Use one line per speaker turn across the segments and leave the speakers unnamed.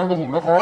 กับผมนะครับ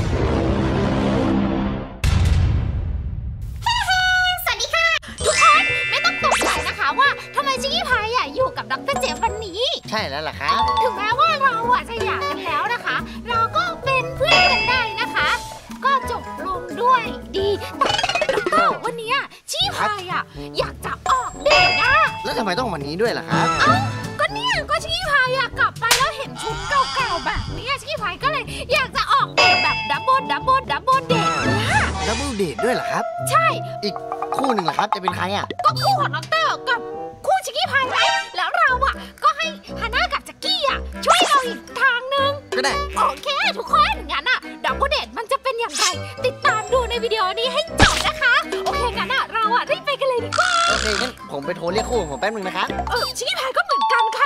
สวัสดีค่ะทุกคนไม่ต้องตกใจนะคะว่าทำไมชิคกี้พายอยู่กับดร.เจฟวันนี้
ใช่แล้วล่ะครับ
ถึงแม้ว่าเราจะหย่ากันแล้วนะคะเราก็เป็นเพื่อนกันได้นะคะก็จบลงด้วยดีแต่วันนี้ชิคกี้พายอยากจะออกเดท
แล้วทำไมต้องวันนี้ด้วยล่ะครับ
ก็เนี่ยก็ชิคกี้พายกลับไปแล้วเห็นชุดเก่าๆแบบนี้ชิคกี้พายก็เลยอยากจะออกเดทแบบดับเบิลเดทเนี่ย
ดับเบิลเดทด้วยเหรอครับ
ใช่
อีกคู่หนึ่งเหรอครับจะเป็นใคร
ก็คู่ของดร.กับคู่ชิคกี้พายไงแล้วเราก็ให้ฮาน่ากับแจ็คกี้ช่วยเราอีกทางนึง
ก็ได้
โอเคทุกคนงั้นดับเบิลเดทมันจะเป็นอย่างไรติดตามดูในวิดีโอนี้ให้จบนะคะโอเคงั้นเรารีบไปกันเลยดีกว่า
โอเคงั้นผมไปโทรเรียกคู่ของผมแป๊บนึงนะครับ
ชิคกี้พายก็เหมือนกันค่ะ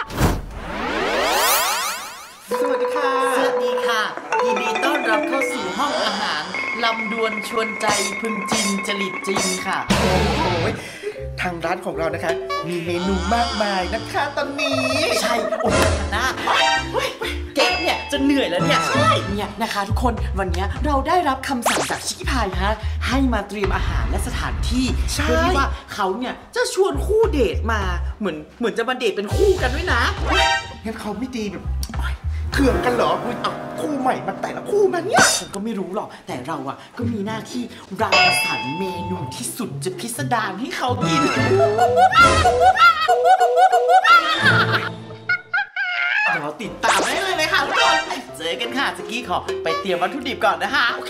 สวัสดีค่ะสวัสดีค่ะยินดีต้อนรับเข้าสู่ห้องอาหารลำดวนชวนใจพึงจินจริตจริงค่ะโอ้ยทางร้านของเรานะคะมีเมนูมากมายนะคะตอนนี้ใช่โอ้ยนะเก๊กเนี่ยจะเหนื่อยแล้วเนี่ยใช่เนี่ยนะคะทุกคนวันนี้เราได้รับคำสั่งจากชิคกี้พายฮะให้มาเตรียมอาหารและสถานที่เพื่อที่ว่าเขาเนี่ยจะชวนคู่เดทมาเหมือนจะมาเดทเป็นคู่กันด้วยนะงั้นเขาไม่ดีแบบเถื่อนกันเหรอเอาคู่ใหม่มาแต่ละคู่มาเนี่ยฉันก็ไม่รู้หรอกแต่เราก็มีหน้าที่รังสรรค์เมนูที่สุดจะพิสดารให้เขากินเราติดตามได้เลยนะคะทุกคนเจอกันค่ะสกี้ขอไปเตรียมวัตถุดิบก่อนนะคะโอ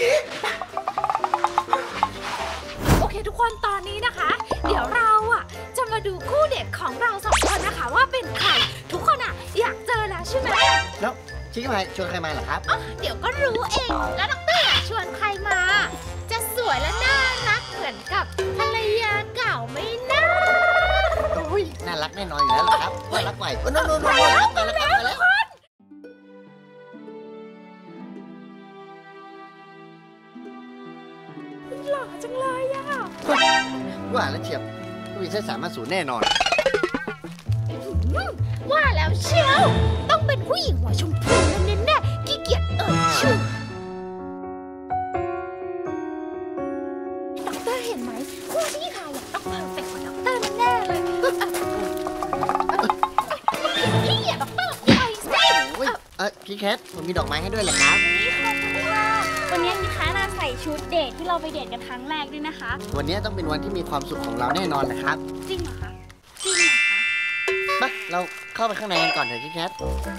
เค
ทุกคนตอนนี้นะคะเดี๋ยวเราจะมาดูคู่เดทของเราสองคนนะคะว่าเป็นใครทุกคนอยากเจอแล้วใช่ไหม
แล้วชิคกี้พายชวนใครมาเหรอครับ
เดี๋ยวก็รู้เองแล้วดร.ชวนใครมาจะสวยและน่ารักเหมือนกับภรรยาเก่าไหมนะ
น่ารักแน่นอนอยู่แล้วล่ะครับน่ารักไปโน่นมาแล้ว
หล่อจังเลย
ว่าแล้วเฉียบวิเศษ350แน่นอน
ว่าแล้วเชียวต้องเป็นผู้หญิงหัวชมพูแน่ๆขี้เกียจชื่อดร.เห็นไหมคู่ที่ขายต้องเพอร์เฟกต์กว่าดร.แน่เลยพี่ดร.ไปสิ
พี่แคทผมมีดอกไม้ให้ด้วยเหรอครับ
นี่ขอบคุณค่ะวันนี้พี่แคทใส่ชุดเดทที่เราไปเดทกันครั้งแรกด้วยนะคะ
วันนี้ต้องเป็นวันที่มีความสุขของเราแน่นอนนะครับ
จริงเหรอคะจริงเหรอคะ
มาเราเข้าไปข้างในกันก่อนเถอะพี่แคท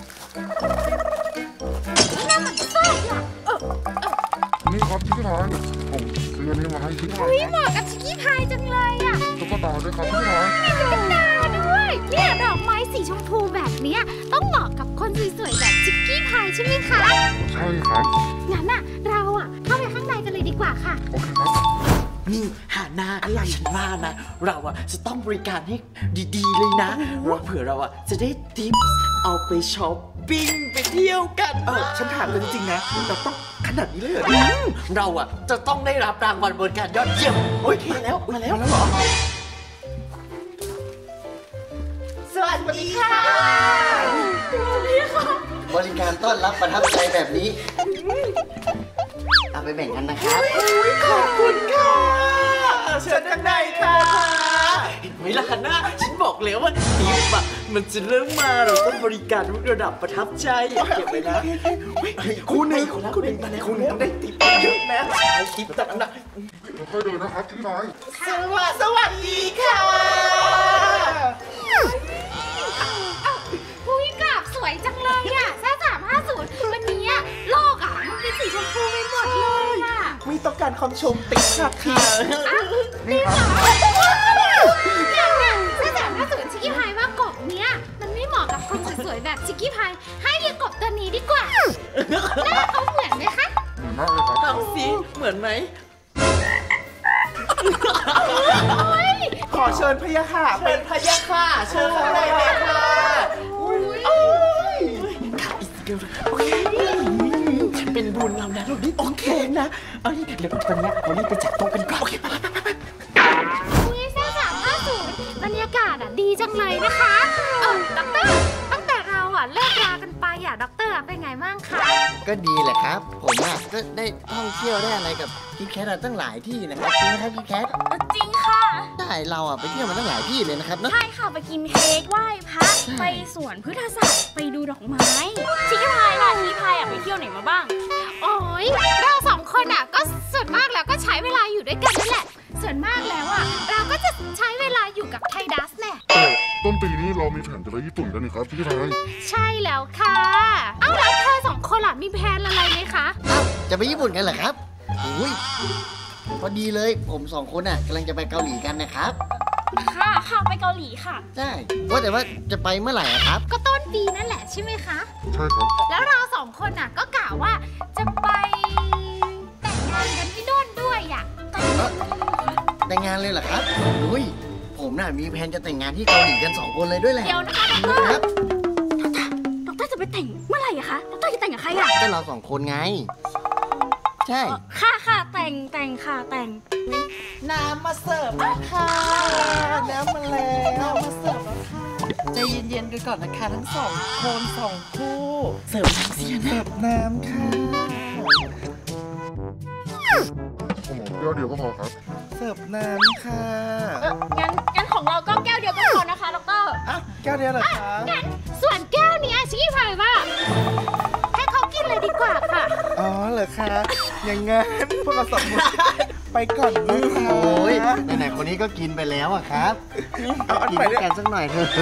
นี่ครับชิคกี้พายผมซื้ออันนี้มาให้ชิคกี้พาย
เหมาะกับชิคกี้พายจังเลย
ตุ๊กตาด้วยครับชิคกี้พาย
ตุ๊กตาด้วยเนี่ยดอกไม้สีชมพูแบบนี้ต้องเหมาะกับคนสวยๆแบบชิคกี้พายใช่ไหมคะ
ใช่ครับ
งั้นเราเข้าไปข้างในกันเลยดีกว่าค่ะ
โอเคครับ
นี่หาหน้าอะไรฉันว่านะเราจะต้องบริการให้ดีๆเลยนะเผื่อเราจะได้ทิปเอาไปช้อปปิ้งไปเที่ยวกันฉันถามเลยจริงๆนะเราต้องขนาดนี้เลยเหรอเราจะต้องได้รับรางวัลบริการยอดเยี่ยมโอเคแล้วมาแล้วเหรอสวัสดีค่ะ
บริการต้อนรับประทับใจแบบนี้เอาไปแบ่งกันนะครับ
ขอบคุณค่ะเชิญข้างในค่ะเห็นไหมล่ะคะนะฉันบอกแล้วว่าทิปมันจะเริ่มมาเราต้องบริการระดับประทับใจเก็บไว้นะคู่หนึ่งมาแล้วคู่หนึ่งต้องได้ทิปเยอะนะใช้ทิปแต่ละ
ค่อยๆเดินนะครับชิคกี้พาย
สวัสดีค่ะ
คุยกับสวยจังเลย350วันนี้โลกมันเป็นสีชมพูไปหมดเลย
ไม่ต้องการคำชมติ๊กค่ะ
นี่เหรอ350ชิคกี้พายว่ากบเนี้ยมันไม่เหมาะกับคนสวยๆแบบชิคกี้พายให้เรียกกบตัวนี้ดีกว่าหน้าเขาเหมือนไหมคะ
เหมือนมากเลยครับ
ลองสิเหมือนไหมขอเชิญพยาค่ะเป็นพยาค่ะเชิญข้างในเลยค่ะเป็นบุญเรานะเราดิโอเคนะเดี๋ยวตอนนี้เรารีบไปจัดโต๊ะกันก่อนโอเคไป
350บรรยากาศดีจังเลยนะคะดร.ตั้งแต่เราเลิกรากันไปดร.เป็นไงบ้างคะ
ก็ดีแหละครับผมผมอ่ะก็ได้ท่องเที่ยวได้อะไรกับคิดแคทตั้งหลายที่นะครับจริงไหมครับคิดแคท
จริงค่ะ
ใช่เราอ่ะไปเที่ยวมาตั้งหลายที่เลยนะครับเนาะ
ใช่ค่ะไปกินเค้กไหว้พระไปสวนพฤกษศาสตร์ไปดูดอกไม้ชิคกี้พายล่ะชิคกี้พายไปเที่ยวไหนมาบ้าง
โอ้ยเราสองคนอ่ะก็ส่วนมากแล้วก็ใช้เวลาอยู่ด้วยกันนั่นแหละส่วนมากแล้วอ่ะเราก็จะใช้เวลาอยู่กับไทดัสแน่
แต่ต้นปีนี้เรามีแผนจะไปญี่ปุ่นกันนี่ครับพี่ชาย
ใช่แล้วค่ะเอ้าแล้วเธอสองคนล่ะมีแพลนอะไรไหมคะ
เอ้าจะไปญี่ปุ่นกันเหรอครับอุ้ยพอดีเลยผมสองคนอ่ะกำลังจะไปเกาหลีกันนะครับ
ค่ะไปเกาหลีค่ะ
ใช่ว่าแต่ว่าจะไปเมื่อไหร่อะครับ
ก็ต้นปีนั่นแหละใช่ไหมคะ
ใช่ครับ
แล้วเราสองคนน่ะก็กะว่าจะไปแต่งงานกันที่โน่นด้วยอ่ะ
แต่งงานเลยเหรอครับอุ้ยผมน่ะมีแผนจะแต่งงานที่เกาหลีกัน2 คนเลยด้วยแหละ
เดี๋ยวนะคะด
ครับ
รจะไปแต่งเมื่อไหร่อะคะดรจะแต่งกับใครอะ
ก็เรา2 คนไง ใช่
ค่ะแต่งค่ะแต่ง
น้ำมาเสิร์ฟแล้วค่ะน้ำมาแล้วมาเสิร์ฟแล้วค่ะใจเย็นๆกันก่อนนะคะทั้ง2 คน2 คู่เสิร์ฟน้ำเสียเสิร์ฟน้ำค่ะ
ผมเดียวก็พอครับ
เสิร์ฟน้ำค่ะ
งั้นของเราก็แก้วเดียวก็พอนะคะดร
อ่ะแก้วเดียวเหรอคะ
งั้นส่วนแก้วเนี้ยชิคกี้พายว่าให้เขากินเลยดีกว่าค่ะ
อ๋อเหรอคะอย่างงั้นพวกเรา2 คนไปก่อนนะคะ
โอ้ยไหนๆคนนี้ก็กินไปแล้วอะครับ
เอาอัน
กิน
ไป
ด้
ด้
ว
วย ย
กันสักหน่อยเถอะ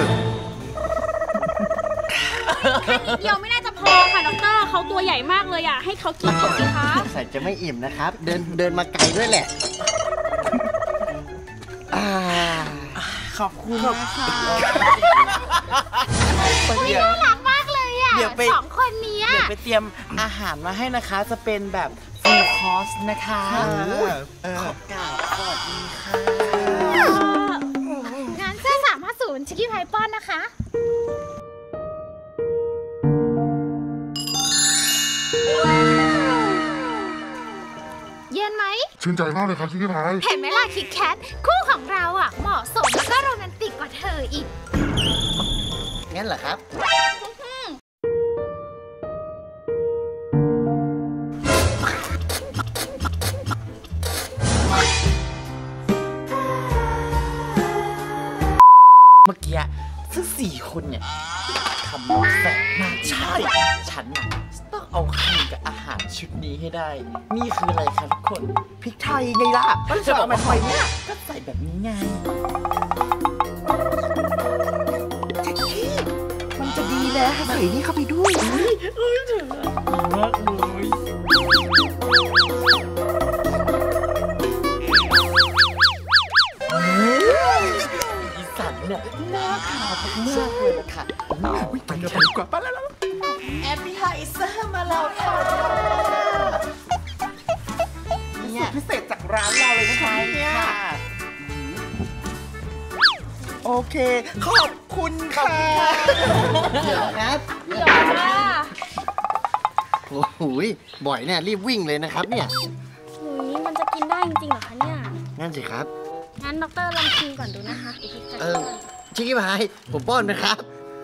นิดเดียวไม่น่าจะพอค่ะดรเขาตัวใหญ่มากเลยอะให้เขากินก่อนสิคะ
ใส่จะไม่อิ่มนะครับ เดินมาไกลด้วยแหละ
ขอบคุณนะคะ
น่ารักมากเลยอ่ะ
เดี๋ยวไป
สองคนเนี้ย
เดี๋ยวไปเตรียมอาหารมาให้นะคะ จะเป็นแบบ full course นะคะขอบกราบสวัสดีค่ะ
งานเส้น350ชิคกี้พายป้อนนะคะ เย็นไหม
ชื่นใจมากเลยครับพี่ชาย
เห็นไหมล่ะคิดแคทคู่ของเราอ่ะเหมาะสมแล้วก็โรแมนติกกว่าเธออีก
งั้นเหรอครับ
เมื่อกี้ทั้ง4 คนเนี่ยทำเราแสบมากใช่ ฉันน่ะต้องเอาคืนกับอาหารชุดนี้ให้ได้ นี่คืออะไรคะทุกคนพริกไทยไงล่ะจะบอกมาทำไมเนี่ยก็ใส่แบบนี้ไงแจ็คกี้มันจะดีนะใส่นี่เข้าไปด้วยถึงมากเลยอีสันเนี่ยหน้าขาวมากเลยนะคะไปกันดีกว่าไปแล้วแอปปี้ไฮเซอร์มาแล้วค่ะเนี่ยพิเศษจากร้านเราเลยนะคะเนี่ยโอเคขอบคุณค่ะ
เดี๋ยวครับ
เดี๋ยวค่ะ
โอ้โหบ่อยเนี่ยรีบวิ่งเลยนะครับเนี่ย
มันจะกินได้จริงๆเหรอคะเนี่ย
งั้นสิครับ
งั้นดรลองชิมก่อนดูนะคะ
ชิคกี้พายผมป้อนนะครับ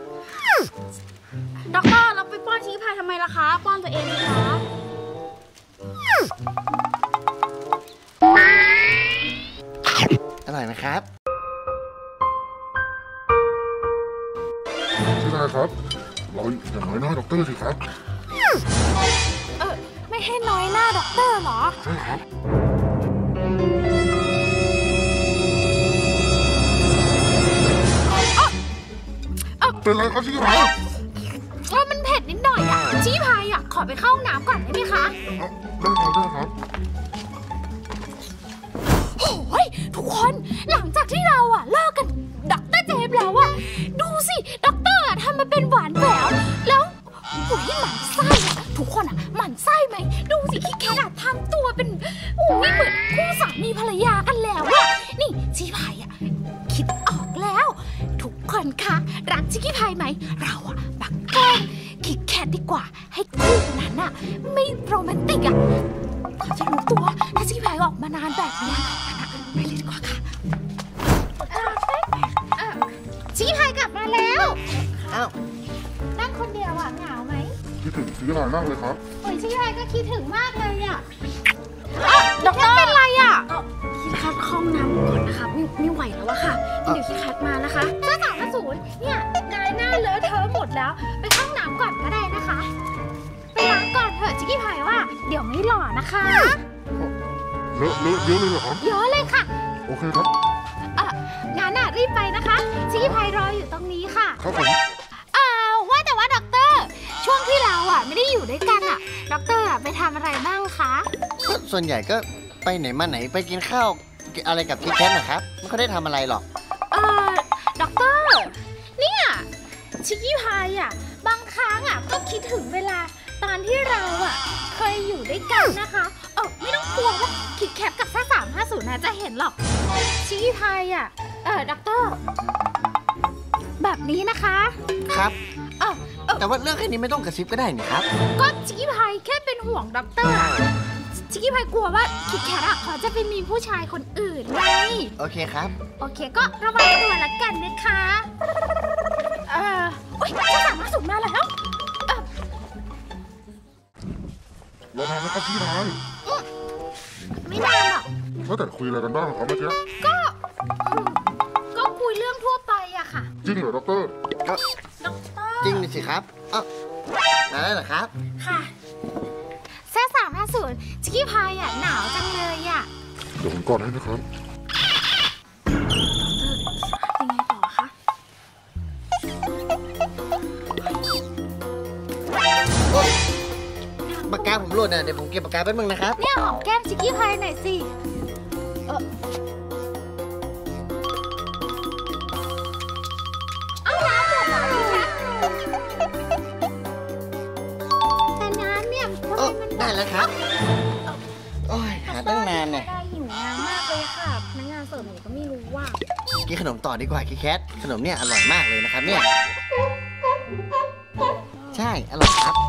ดรเราไปป้อนชิคกี้พายทำไมล่ะคะ ป้อนตัวเองนะคะ
อร่อยไหมครับ
พี่ชายครับ เราอย่างน้อยหน้าด็อกเตอร์สิครับ
ไม่ให้น้อยหน้าด็อกเตอร์เหรอ
ใช่ครับ เป็นไรครับพี่ชาย
มันเผ็ดนิดหน่อยอ่ะชิคกี้พายอ่ะขอไปเข้าห้องน้ำก่อนได้ไหมคะ
ได้ครับ
โอ้ยทุกคนหลังจากที่เราอ่ะเลิกกันด็อกเตอร์เจมส์แล้วอ่ะดูสิด็อกเตอร์อ่ะทำมาเป็นหวานแหววแล้วโอ้ยหมั่นไส้อ่ะทุกคนอ่ะหมั่นไส้ไหมดูสิคิดแคทอ่ะทำตัวเป็นโอ้ยเหมือนคู่สามีภรรยากันแล้วอ่ะนี่ชิคกี้พายอ่ะคิดออกแล้ว ทุกคนคะรักชิคกี้พายไหมเราอ่ะบักแกล้งคิดแคทดีกว่าให้คู่นั้นอ่ะไม่โรแมนติกอ่ะเขาจะรู้ตัวถ้าชิคกี้พายออกมานานแบบเนี้ยไปเลยดีกว่าค่ะชิคกี้พายกลับมาแล้ว
อ้าว
นั่งคนเดียวอ่ะเหงาไหม
คิดถึงพี่พี่พายมากเลยครับ
โอ้ยชิคกี้พายก็คิดถึงมากเลยอ่ะด็อกเตอร์เป็นไรอ่ะ
คิดคัดเข้าห้องน้ำก่อนนะคะไม่ไหวแล้วอะค่ะเดี๋ยวคิดคัดมานะคะ
350เนี่ยนายหน้าเลอะเทอะหมดแล้วไปเข้าห้องน้ำก่อนก็ได้นะคะไปล้างก่อนเถอะชิคกี้พายว่าเดี๋ยวไม่หล่อนะคะ
เลอะเยอะเลยเหรอครับ
เยอะเลยค่ะ
โอเคครับ
งั้นน่ะรีบไปนะคะชิคกี้พายรออยู่ตรงนี้ค่ะ
ครับผม
ว่าแต่ว่าด็อกเตอร์ช่วงที่เราไม่ได้อยู่ด้วยกันด็อกเตอร์ไปทำอะไรบ้างคะ
ก็ส่วนใหญ่ก็ไปไหนมาไหนไปกินข้าวอะไรกับพี่แคทนะครับไม่ค่อยได้ทำอะไรหรอก
ด็อกเตอร์เนี่ยชิคกี้พายบางครั้งก็คิดถึงเวลาตอนที่เราเคยอยู่ด้วยกันนะคะไม่ต้องกลัวว่าคิดแคปกับ350จะเห็นหรอกชิคกี้พายด็อกเตอร์แบบนี้นะคะ
ครับแต่ว่าเรื่องแค่นี้ไม่ต้องกระซิบก็ได้นี่ครับ
ก็ชิคกี้พายแค่เป็นห่วงด็อกเตอร์ชิคกี้พายกลัวว่าคิดแคทเขาจะไปมีผู้ชายคนอื่นไง
โอเคครับ
โอเคก็ระวังตัวละกันนะคะโอ๊ย350มาแล้ว
รอนานนะครับพี่พาย
ไม่นานหรอก
ว่าแต่คุยอะไรกันบ้างครับเมื่อกี้
ก็คุยเรื่องทั่วไปค่ะ
จริงเหรอด็อกเตอร์
ก็
ด็อกเตอร์
จริงดิสิครับมาแล้วเหรอครับ
ค่ะ350ชิคกี้พายหนาวจังเลย
เดี๋ยวผมกอดให้นะครับ
ยังไงต่อคะ
ปากกาผมหล่นเดี๋ยวผมเก็บปากกาแป๊บนึงนะครับ
เนี่ยหอมแก้มชิคกี้พายหน่อยสิเอาน้ำหมดแล้วพี่แคทแต่น้ำเนี่ยทำไมมัน
ได้แล้วครับ โอ้ยหาตั้งนานเนี่ย
ได้หิวน้ำมากเลยค่ะพนักงานเสิร์ฟหนูก็ไม่รู้ว่า
กินขนมต่อดีกว่าพี่แคทขนมเนี่ยอร่อยมากเลยนะครับเนี่ยใช่อร่อยครับ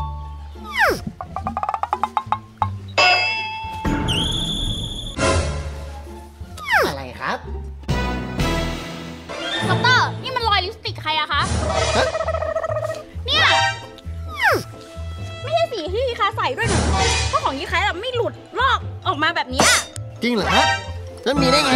อะไรครับ
ด็อกเตอร์นี่มันรอยลิปสติกใครอะคะ เนี่ยไม่ใช่สีที่ยีคาใส่ด้วยนะเพราะของยีคาไม่หลุดลอกออกมาแบบนี้
จริงเหรอครับแล้วมีได้ไง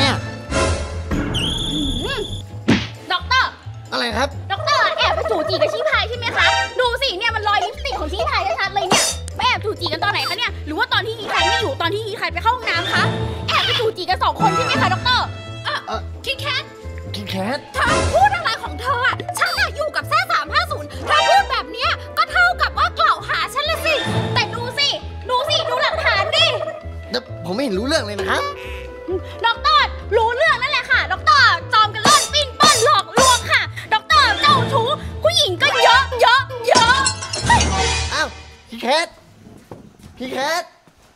ด็อกเตอร์
อะไรครับ
ด็อกเตอร์แอบไปจู่จีกับชี้พายใช่ไหมคะ ดูสิเนี่ยมันรอยลิปสติกของชี้พายชัดๆเลยเนี่ยไปแอบจู่จีกันตอนไหนคะเนี่ยหรือว่าตอนที่ยีคาไม่อยู่ตอนที่ยีคาไปเข้าห้องน้ำคะแอบไปจู่จีกัน2 คนใช่ไหมคะด็อกเตอร์คิดแคท
กินแคท
เธอพูดอะไรของเธอฉันอยู่กับ350เธอพูดแบบเนี้ยก็เท่ากับว่ากล่าวหาฉันละสิ
แต่ดูหลักฐานดิ
แต่ผมไม่เห็นรู้เรื่องเลยนะครับ
ด็อกเตอร์รู้เรื่องนั่นแหละค่ะด็อกเตอร์จอมกันเล่นปิ้นป้อนหลอกลวงค่ะด็อกเตอร์เจ้าชู้ผู้หญิงก็เยอะเฮ้ย
อ้าวพี่แคทพี่แคท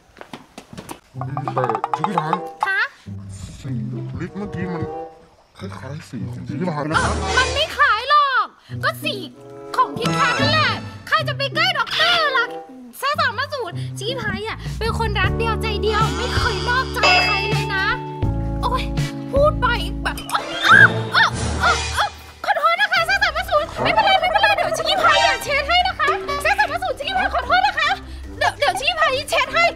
แต่ชิคกี้พาย
คะ
สีลิปเมื่อกี้มันคล้ายๆสีของชิคกี้พายนะครับ
มันไม่ขายหรอก ก็สีของคิดแคทนั่นแหละ ใครจะไปใกล้ด็อกเตอร์ล่ะ350ชี้พายเป็นคนรักเดียวใจเดียวไม่เคยนอกใจใครเลยนะ โอ๊ยพูดไปแบบขอโทษนะคะ350ไม่เป็นไรเดี๋ยวชี้พายเช็ดให้นะคะ350ชี้พายขอโทษนะคะเดี๋ยวชี้พายเช็ดให้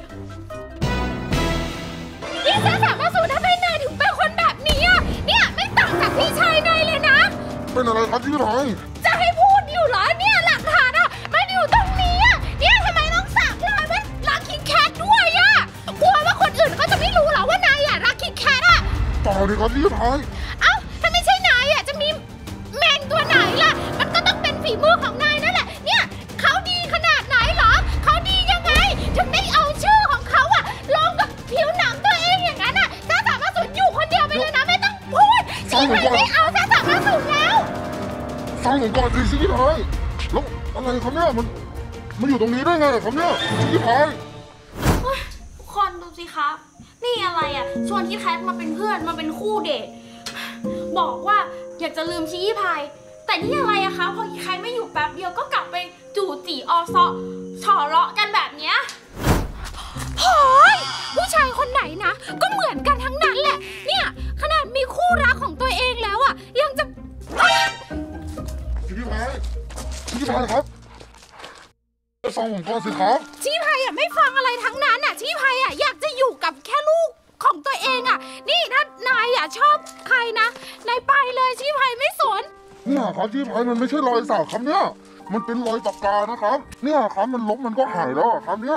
นี่350ทำไมนายถึงเป็นคนแบบนี้เนี่ยไม่ต่างจากพี่ชายนายเลยนะ
เป็นอะไรครับชิคกี้พาย
จะให้พูดอยู่เหรอเนี่ยหลักฐานมันอยู่ตรงนี้เนี่ยทำไมต้องสักรอยว่ารักคิดแคทด้วยกลัวว่าคนอื่นเขาจะไม่รู้เหรอว่านายรักคิดแคท
ต่อเลยครับชิคกี้พาย
เอ้าถ้าไม่ใช่นายจะมีแมงตัวไหนล่ะมันก็ต้องเป็นฝีมือของนายนั่นแหละเนี่ยเขาดีขนาดไหนเหรอเขาดียังไงถึงได้เอาชื่อของเขาลงกับผิวหนังตัวเองอย่างนั้น350อยู่คนเดียวไปเลยนะไม่ต้องพูดชี้ไปไม่เอา350แล้ว
ฟังผมก่อนสิชิคกี้พายแล้วอะไรครับเนี่ยมันอยู่ตรงนี้ได้ไงครับเนี่ยชิคกี้พาย
ทุกคนดูสิคะนี่อะไรชวนคิดแคทมาเป็นเพื่อนมาเป็นคู่เดทบอกว่าอยากจะลืมชี้พายแต่นี่อะไรคะพอคิดแคทไม่อยู่แป๊บเดียวก็กลับไปจู่จีอซอฉอเลาะกันแบบเนี้ย
โหยผู้ชายคนไหนนะก็เหมือนกันทั้งนั้นแหละเนี่ยขนาดมีคู่รักของตัวเองแล้วยังจะ
ชิคกี้พายครับฟังผมก่อนสิครับ
ชี้พายอ่ะไม่ฟังอะไรทั้งนั้นอ่ะชี้พายอ่ะอยากจะอยู่กับแค่ลูกของตัวเองอ่ะนี่ถ้านายอ่ะชอบใครนะนายไปเลยชี้พายไม่สน
เนี่ยครับชี้พายมันไม่ใช่รอยสักครับเนี่ยมันเป็นรอยปากกานะครับเนี่ยครับมันลบมันก็หายแล้วครับเนี่ย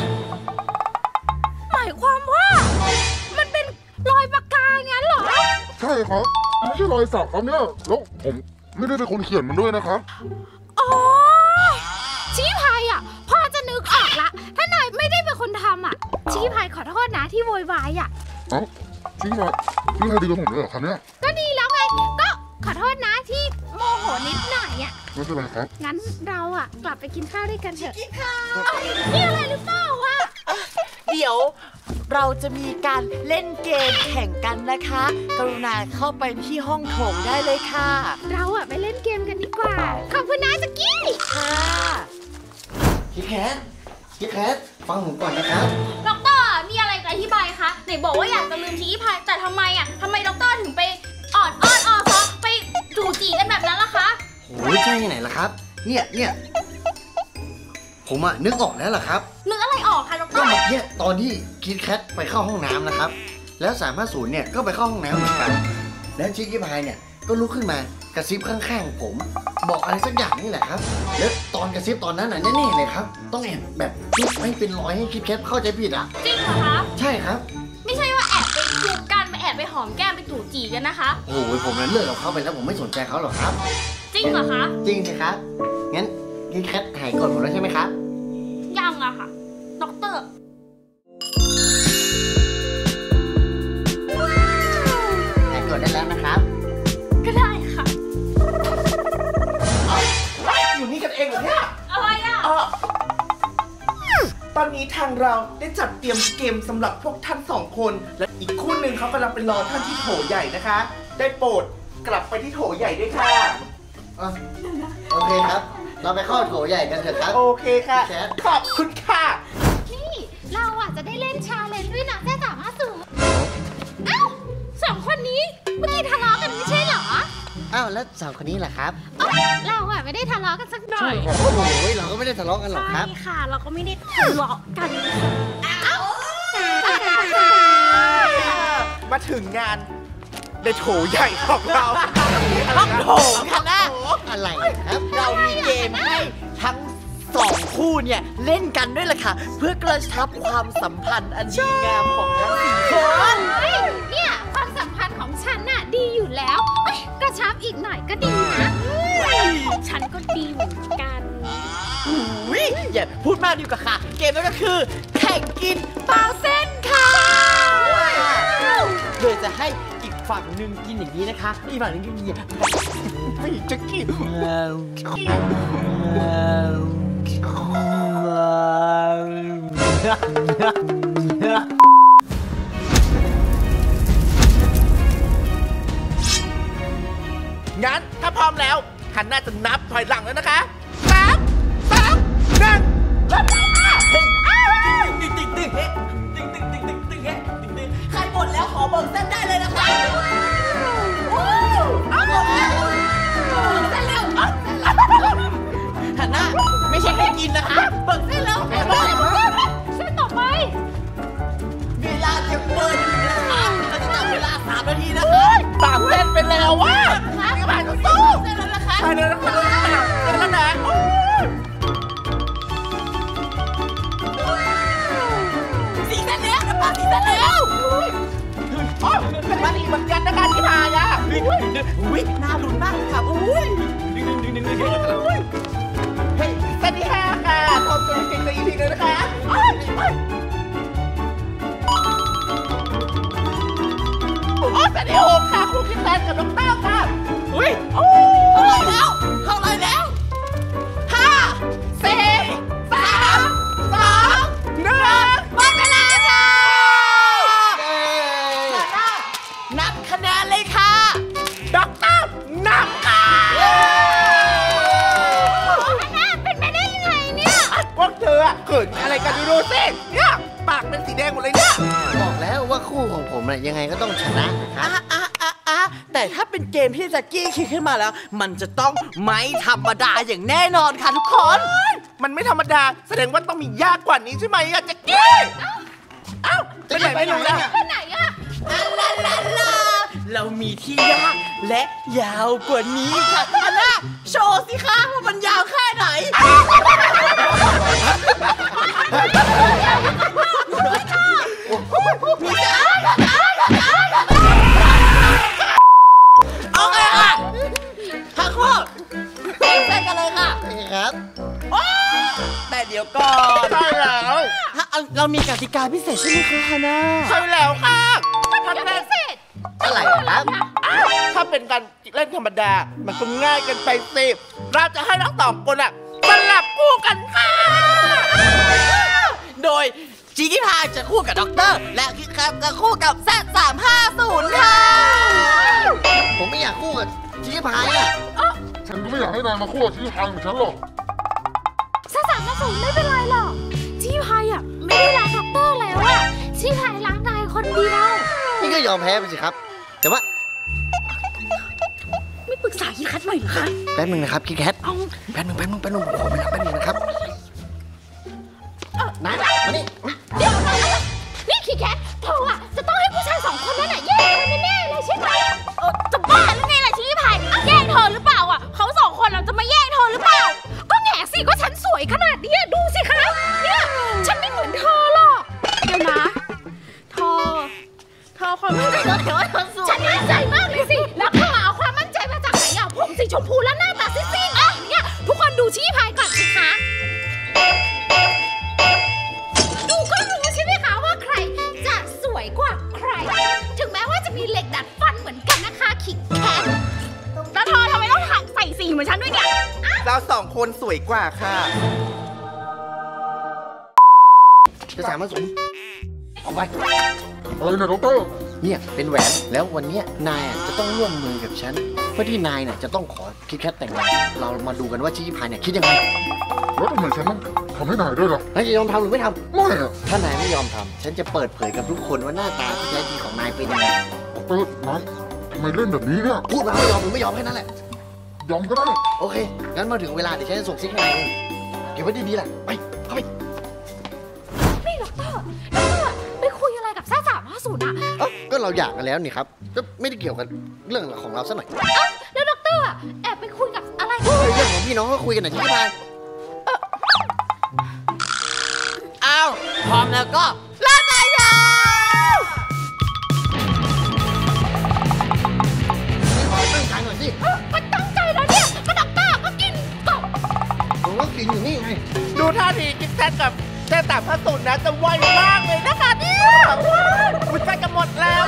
หมายความว่ามันเป็นรอยปากกางั้นเหรอ
ใช่ครับไม่ใช่รอยสักครับเนี่ยแล้วผมไม่ได้เป็นคนเขียนมันด้วยนะครับ
อ๋อชี้พายอ่ะพ่อจะนึกออกละถ้านายไม่ได้เป็นคนทำอ่ะชี้พายขอโทษนะที่โวยวายอ่ะ
เอ้าชี้พายดีกับผมเลยเหรอครับเนี่ย
ก็ดีแล้วไงก็ขอโทษนะที่โมโหนิดหน่อยอ่ะ
ไม่เป็นไรครับ
งั้นเราอ่ะกลับไปกินข้าวด้วยกันเถอะกินข้าวนี่อะไรหรือเปล่าวะ
เดี๋ยวเราจะมีการเล่นเกมแข่งกันนะคะกรุณาเข้าไปที่ห้องโถงได้เลยค่ะ
เราอ่ะไปเล่นเกมกันดีกว่าขอบคุณนะจักกี้
ค่ะ
คิดแคทฟังผมก่อนนะครับ
ด็อกเตอร์มีอะไรจะอธิบายคะไหนบอกว่าอยากจะลืมชี้พายแต่ทำไมด็อกเตอร์ถึงไปอ่อนเขาไปจู่จีกันแบบนั้นล่ะคะ
โอ้ยใช่ไหนล่ะครับเนี่ยผมนึกออกแล้วล่ะครับ
นึกอะไรออกคะด็อกเตอร์
ก็เมื่อกี้ตอนที่คิดแคทไปเข้าห้องน้ำนะครับแล้ว350เนี่ยก็ไปเข้าห้องน้ำเหมือนกันแล้วชิคกี้พายเนี่ยก็ลุกขึ้นมากระซิบข้างๆผมบอกอะไรสักอย่างนี่แหละครับแล้วตอนกระซิบตอนนั้นแน่ๆเลยครับต้องแอบแบบคิดไม่เป็นรอยให้คิดแคทเข้าใจผิดอ่ะ
จริงเหรอคะ
ใช่ครับ
ไม่ใช่ว่าแอบไปจูบกันแอบไปหอมแก้มไปจู่จีกันนะคะ
โอ้ยผมนั้นเลิกกับเขาไปแล้วผมไม่สนใจเขาหรอกครับ
จริงเหรอคะ
จริงสิครับงั้นคิดแคทหายโกรธผมแล้วใช่ไหมครับ
ยังอะค่ะด็อกเตอร์
หายโกรธได้แล้วนะครับ
ก็ได้ค่ะ
อยู่นี่กันเองเหรอเนี่ย
อะไรอ่ะ
ตอนนี้ทางเราได้จัดเตรียมเกมสำหรับพวกท่าน2 คนและอีกคู่หนึ่งเขากำลังไปรอท่านที่โถใหญ่นะคะได้โปรดกลับไปที่โถใหญ่ด้วยค่ะ
โอเคครับเราไปเข้าโถใหญ่กันเถอะครับ
โอเคค่ะขอบคุณค่ะ
นี่เราจะได้เล่นชาเลนจ์ด้วยนะแต่350เอ้า2 คนนี้เมื่อกี้ทะเลาะกันไม่ใช่เหรอ
อ้าวแล้ว2 คนนี้ล่ะครับ
เราไม่ได้ทะเลาะกันสักหน่อย
โอ้โหเราก็ไม่ได้ทะเลาะกันหรอกครับ
ใช่ค่ะเราก็ไม่ได้ทะเลาะกัน
มาถึงงานในโถใหญ่ของเราห้องโถงค่ะนะ
อะไรครับ
เรามีเกมให้ทั้ง2 คู่เนี่ยเล่นกันด้วยล่ะค่ะเพื่อกระชับความสัมพันธ์อันดีงามของทั้ง4 คน
เนี่ยความสัมพันธ์ของฉันน่ะดีอยู่แล้วกระชับอีกหน่อยก็ดีนะของฉันก็ดีเหมือนกัน
อย่าพูดมากดีกว่าค่ะเกมนั้นก็คือแข่งกินปลาเส้นค่ะโดยจะให้อีกฝั่งหนึ่งกินอย่างนี้นะคะอีกฝั่งหนึ่งกินอย่างนี้ไม่จะกินงั้นถ้าพร้อมแล้วฮันน่าจะนับถอยหลังแล้วนะคะ3 2 1เริ่มติ๊งใครหมดแล้วขอเบิกเส้นได้เลยนะคะฮันน่าไม่ใช่แค่กินนะคะเบิกเส้นแล้ว
เส้นต่อไป
เวลาจะเบิกนะคะเราจะจับเวลา3 นาทีนะคะ3 เส้นไปแล้วว่ะผ่านตู้เส้นแล้วนะคะผ่านแล้วนะคะเส้นแล้วนะ4 เส้นแล้วนะป้า4 เส้นแล้วมันอีกเหมือนกันนะคะที่พายอุ้ยน่าลุ้นมากค่ะอุ้ยเฮ้ยเส้นที่5ค่ะขอบคุณเก่งๆอีกทีนึงนะคะเส้นที่6ค่ะครูคิดแทนกับน้องเต้าค่ะอุ้ยเท่าไหร่แล้ว5 4 3 2 1หมดเวลาค่ะนับคะแนนเลยค่ะด็อกเตอร์นับค่ะ
เป็นไปได้ยังไงเนี่ย
พวกเธอเกิดอะไรกันดูสิเนี่ยปากเป็นสีแดงหมดเลยเนี่ย
บอกแล้วว่าคู่ของผมยังไงก็ต้องชนะนะครับ
แต่ถ้าเป็นเกมที่แจ็คกี้คิดขึ้นมาแล้วมันจะต้องไม่ธรรมดาอย่างแน่นอนค่ะทุกคนมันไม่ธรรมดาแสดงว่าต้องมียากกว่านี้ใช่ไหมอะแจ็คกี้เอ้าไปไหนไม่รู้แล้ว
ไปไหนอะ
เรามีที่ยากและยาวกว่านี้ค่ะอันน่ะโชว์สิคะว่ามันยาวแค่ไหนโอเคค่ะทั้งคู่เต้นกันเลยค่ะ
ครับ
แต่เดี๋ยวก่อนใช่แล้วเรามีกติกาพิเศษใช่ไหมคะฮาน่าใช่แล้วค่ะถ้าเล่น
อะไรครับ
ถ้าเป็นการเล่นธรรมดา มันก็ง่ายเกินไปสิเราจะให้ทั้งสองคนอะสลับคู่กันค่ะ โดยจีกี้พายจะคู่กับด็อกเตอร์ และคิดครับจะคู่กับZ350ค่ะ
ผมไม่อยากคู่กับชี้พายอ่ะ
ฉันก็ไม่อยากให้นายมาคู่กับชี้พายเหมือนฉันหรอก
350ไม่เป็นไรหรอกชีพายอะไม่ได้รักด็อกเตอร์แล้วอะชีพายรักนายคนเดียว
นี่ก็ยอมแพ้ไปสิครับ แต่ว่า
ไม่ปรึกษาคิดคัดหน่อยเหรอคะ
แป๊บนึงนะครับคิดแคทแป๊บนึงผมขอไปรับแป๊บนึงนะครับมานี่
เดี๋ยวนะนี่คิดแคทเธออะจะต้องให้ผู้ชาย2 คนนั้นอะแย่งกันแน่ๆเลยใช่ไหมจะบ้าหรือไงล่ะชีพายแย่งเธอหรือเปล่าอะเขา2 คนเราจะมาแย่งเธอหรือเปล่าก็แง่สิก็ฉันสวยขนาดนี้ดูสิคะเนี่ยฉันไม่เหมือนเธอหรอกเดี๋ยวนะเธอความมั่นใจเธอแต่ว่าเธอสวยฉันมั่นใจมากเลยสิแล้วเธอเอาความมั่นใจมาจากไหนอะผมสีชมพูแล้วหน้าตาซีดๆอ่ะเนี่ยทุกคนดูชี้พายก่อนสิคะดูก็รู้ใช่ไหมคะว่าใครจะสวยกว่าใครถึงแม้ว่าจะมีเหล็กดัดฟันเหมือนกันนะคะขิงแคทแล้วเธอทำไมต้องใส่สีเหมือนฉันด้วยเนี่ย
เรา2 คนสวยกว่าค่ะ
จะสามารถสมเอาไป
อะไรเนี่ยด็อกเตอร์
เนี่ยเป็นแหวนแล้ววันเนี้ยนายจะต้องร่วมมือกับฉันเพื่อที่นายเนี่ยจะต้องขอคิดแคทแต่งงานเรามาดูกันว่าชี้พายเนี่ยคิดยังไง
แล้วทำไมฉันต้องทำให้นายด้วยล่ะ
นายจะยอมทำหรือไม่ทำ
ไม่อะ
ถ้านายไม่ยอมทำฉันจะเปิดเผยกับทุกคนว่าหน้าตาที่แท้จริงของนายเป็นยังไง
ด็อกเตอร์นายทำไมเล่นแบบนี้เนี่ย
พูดมาว่ายอมหรือไม่ยอมแค่นั้นแหละ
ยอมก็ได้
โอเค งั้นมาถึงเวลาเดี๋ยวฉันจะส่งซิกให้นายเองเก็บไว้ดีๆแหละไปเข้าไป
นี่ด็อกเตอร์ไปคุยอะไรกับซ่า350อ่ะ
เอ้าก็เราอยากกันแล้วนี่ครับ ก็ไม่ได้เกี่ยวกับเรื่องของเราซะหน่อย
แล้วด็อกเตอร์แอบไปคุยกับอะไร
เรื่องของพี่น้องก็คุยกันหน่อยชี้พาย
เอาพร้อมแล้วก็เริ่มได้เลย
ตั้งใจหน่อยสิ
มันตั้งใจแล้วเนี่ยก็ด็อกเตอร์ก็กินกบ
ผมก็กินอยู่นี่ไง
ดูท่าทีคิดแคทกับZ350นะจะไวมากเลยนะคะเนี่ยมันไปกันหมดแล้ว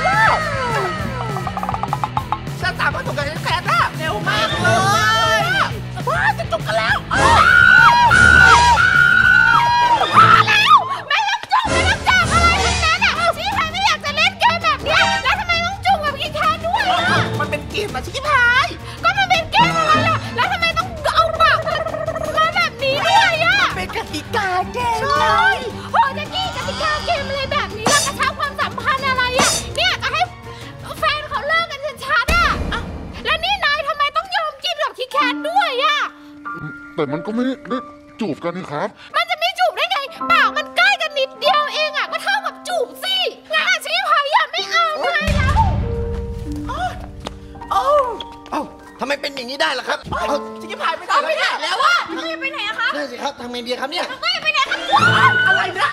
Z350กับคิดแคทอะเร็วมากเลยว้าจะจบกันแล้ว
มาแล้วไม่ต้องจุ่มไม่ต้องจับอะไรทั้งนั้นอ่ะชี้พายไม่อยากจะเล่นเกมแบบเนี้ยแล้วทำไมต้องจุ่มกับกินแทนด้วยอ่ะ
มันเป็นเกมอะชิคกี้พาย
ก็มันเป็นเกมอะไรล่ะแล้วทำไมต้องเอาปากมาแบบนี้ด้วยอ่ะ
เป็นกติกาเกม
ใช่โอ้ยจะกี้กติกาเกมอะไรแบบนี้แล้วกระชับความสัมพันธ์อะไรอ่ะเนี่ยจะให้แฟนเขาเลิกกันชัดๆอ่ะแล้วนี่นายทำไมต้องยอมกินกับคิดแคทด้วยอ่ะ
แต่มันก็ไม่ได้จูบกันนี่ครับ
มันจะไม่จูบได้ไงปากมันใกล้กันนิดเดียวเองอ่ะก็เท่ากับจูบสิงั้นอาชีพพายอย่าไม่เอาไงแล้ว
เอ้าทำไมเป็นอย่างนี้ได้ล่ะครับ
ชิคกี้พายไม่ได้แล้วอะ
น้องจะไปไหนอะคะ
นั่นสิครับทำไงดีครับเนี่ย
น้องจะไปไหนคะ
อะไรนะ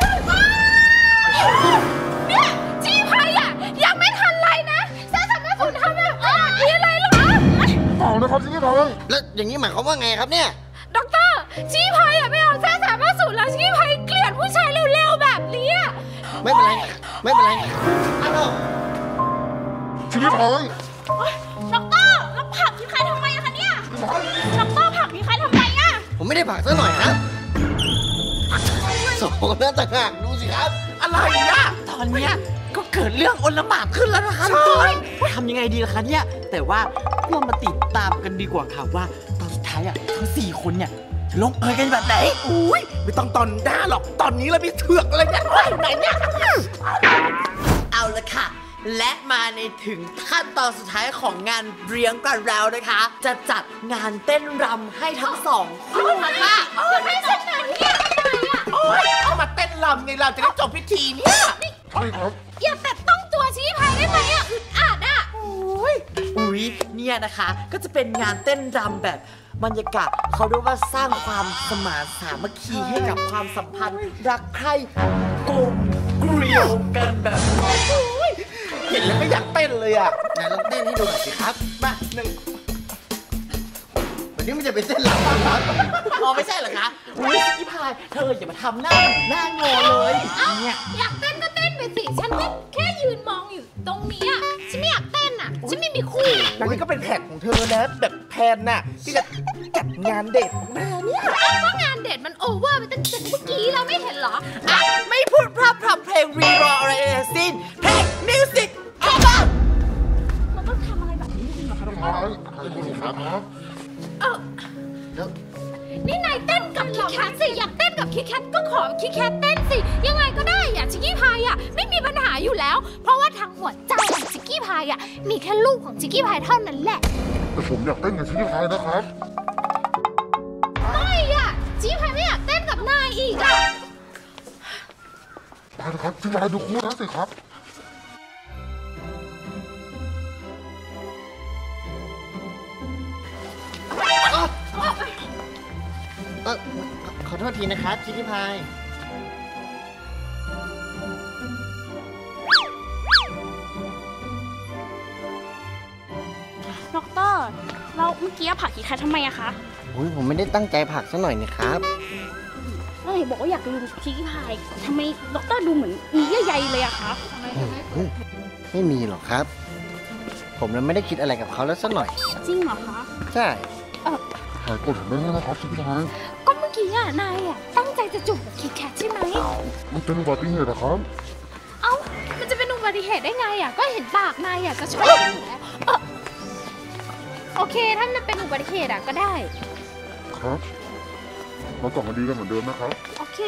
เนี่ยชีพายอ่ะยังไม่ทันไรนะซ่าสามารถฝึกทำแบบนี้อะไรหรอ
เปล่านะครับชี้พาย
แล้วอย่างนี้หมายความว่าไงครับเนี่ย
ด็อกเตอร์ชีพายอ่ะไม่เอาซ่าสามารถสูตรแล้วชีพายเกลียดผู้ชายเร็วๆแบบนี้อะ
ไม่เป็นไรไม่เป็นไรอ้าว
ชี้พาย
ด็อกเตอร์แล้วผลักพี่ใครทำไมอะคะเนี่ยด็อกเตอร์ผลักพี่ใครทำไมอะ
ผมไม่ได้ผลักซะหน่อยครับสองหน้าต่างหากดูสิครับ
อะไรนะตอนเนี้ยก็เกิดเรื่องอนละหมาดขึ้นแล้วนะคะทุกคนทำยังไงดีล่ะคะเนี่ยแต่ว่าเรามาติดตามกันดีกว่าค่ะว่าตอนสุดท้ายอ่ะทั้ง4 คนเนี่ยจะลงเอยกันแบบไหนอุ้ยไม่ต้องตอนหน้าหรอกตอนนี้เราไปเถือกอะไรเนี่ยไหนเนี่ยเอาละค่ะและมาในถึงขั้นตอนสุดท้ายของงานเลี้ยงกันแล้วนะคะ จะจัดงานเต้นรำให้ทั้งสองคู่นะคะ
ไม่ใช่ไหนเนี่ยอะไรอ่ะ
โอ๊ยเอามาเต้นรำไงเราจะได้จบพิธีเนี่ย
ใช่ครับ
อย่าแตะต้องตัวชี้พายได้ไหมอ่ะอึดอัดอ่ะ
อุ๊ยเนี่ยนะคะก็จะเป็นงานเต้นรำแบบบรรยากาศเขาเรียกว่าสร้างความสมานสามัคคีให้กับความสัมพันธ์รักใคร่กลมเกลียวกันแบบเห็นแล้วก็อยากเต้นเลยอ่ะ
ไหนลองเต้นให้ดูหน่อยสิครับ
มาหนึ่ง
วันนี้มันจะเป็นเต้นรำครับ
อ๋อไม่ใช่เหรอคะอุ้ยพี่พายเธออย่ามาทำหน้างอเลย
เอ้า
เนี่ย
อยากเต้นก็เต้นไปสิ ฉันก็แค่ยืนมองอยู่ตรงนี้อ่ะ ฉันไม่อยากเต้นอ่ะ ฉันไม่มีคู่
อันนี้ก็เป็นแผนของเธอนะแบบแผนน่ะที่จะจัดงานเดทของมาเนี่ย
เอ้าก็งานเดทมันโอเวอร์ไปตั้งแต่เมื่อกี้เราไม่เห็นเหรอ
อ่ะไม่พูดพร่ำเพลงรีรออะไรทั้งสิ้นเพลงมิวสิกออกมา
มันต้องทำอะไรแบบนี้จริงเหรอคะ
ใช่ครับ
เออ
แล้ว
นี่นายเต้นกับคิดแคทสิ อยากเต้นกับคิดแคทก็ขอคิดแคทเต้นสิ ยังไงก็ได้อ่ะชิคกี้พายอ่ะไม่มีปัญหาอยู่แล้ว เพราะว่าทางหัวใจของชิคกี้พายอ่ะมีแค่ลูกของชิคกี้พายเท่านั้นแหละ
แต่ผมอยากเต้นกับชิคกี้พายนะครับ
ไม่อ่ะชิคกี้พายไม่อยากเต้นกับนายอีกอ่ะ
ไปนะครับชิคกี้พายดูคู่นั้นสิครับ
ขอโทษทีนะครับชิคกี้พาย
ด็อกเตอร์เราเมื่อกี้ผลักคิดแคททำไมอะคะ
อุ้ยผมไม่ได้ตั้งใจผลักซะหน่อยนะครับ
แล้วไหนบอกว่าอยากลืมชิคกี้พายทำไมด็อกเตอร์ดูเหมือนมีเยื่อใยเลยอะคะ
ไม่มีหรอกครับ ผมเลยไม่ได้คิดอะไรกับเขาแล้วสักหน่อย
จริงเหรอคะ
ใช่
หายกดผมได้แล้วนะครับชิคกี้พาย
ก็เมื่อกี้อ่ะนายอ่ะตั้งใจจะจูบกับคิดแคทใช่ไหม
มันเป็นอุบัติเหตุนะครับ
เอ้ามันจะเป็นอุบัติเหตุได้ไงอ่ะก็เห็นปากนายอ่ะจะชอบอยู่แล้วโอเคถ้ามันเป็นอุบัติเหตุอ่ะก็ได้
ครับเรากลับมาดีกันเหมือนเดิมนะครับ
โอเค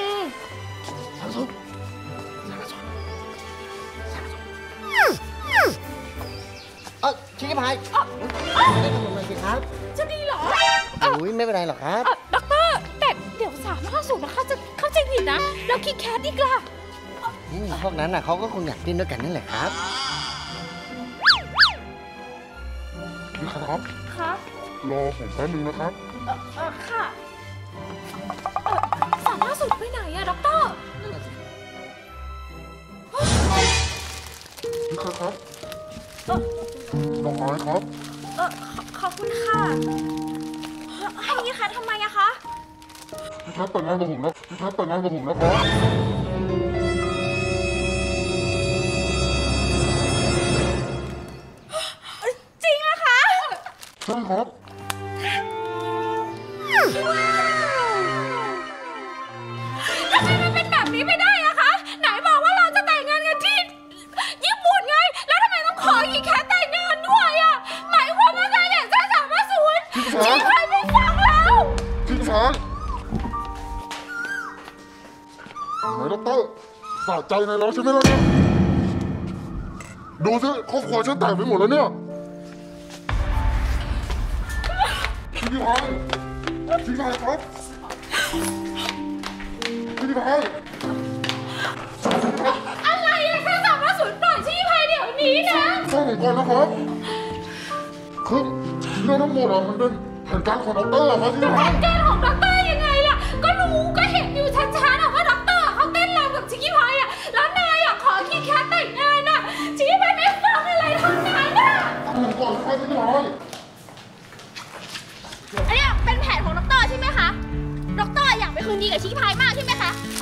ชิคกี้พายได้กับผมหน่อยสิครับ
จะดีเหรอ
อุ้ยไม่เป็นไรหรอกครับ
ด็อกเตอร์แต่เดี๋ยว350นะเขาจะเข้าใจผิดนะแล้วคิดแคทอีกล่ะ
พวกนั้นน่ะเขาก็คงอยากเต้นด้วยกันนั่นแหละครับ
นี่ครับ
คะ
รอผมแป๊บนึงนะครับ
ค่ะ
350ไปไหนอะด็อกเตอร์
นี่ครับดอกไม้ครับ
ขอบคุณค่ะให้คิดแคททำไมอะคะ
พี่ครับแต่งงานกับผมนะพี่ครับแต่งงานกับผมนะครับ
จริงนะคะ
ใช่ครับ
ทำไมมันเป็นแบบนี้ไม่ได้อะคะไหนบอกว่าเราจะแต่งงานกันที่ญี่ปุ่นไงแล้วทำไมต้องขอคิดแคทแต่งงานด้วยอะหมายความว่าไงอยากจะ350ชี้ใครไม่ฟังเรา
ชิคกี้พายไหนด็อกเตอร์สะใจในเราใช่ไหมล่ะเนี่ยดูสิครอบครัวฉันแตกไปหมดแล้วเนี่ยชิคกี้พายชิคกี้พายครับชิคกี้พาย
อะไรอะแค่350ปล่อยชี้ใครเดี๋ยวนี้นะ
ฟังผมก่อนนะครับคือเรื่องทั้งหมดอะมันเป็นแผนการของด็อกเตอร์ครับชิคกี้พาย
การของด็อกเตอร์ยังไงล่ะก็รู้ก็เห็นอยู่ชัดๆอะว่าด็อกเตอร์เขาเต้นรำกับชิคกี้พายอะแล้วนายอะขอคิดแคทแต่งงานอะชิคกี้พายไม่ฟังอะไรทั้งนั้นอะ
ฟังผมก่อนนะครับชิคกี้พาย
อันนี้เป็นแผนของด็อกเตอร์ใช่ไหมคะด็อกเตอร์อยากไปคืนดีกับชิคกี้พายมากใช่ไหมคะ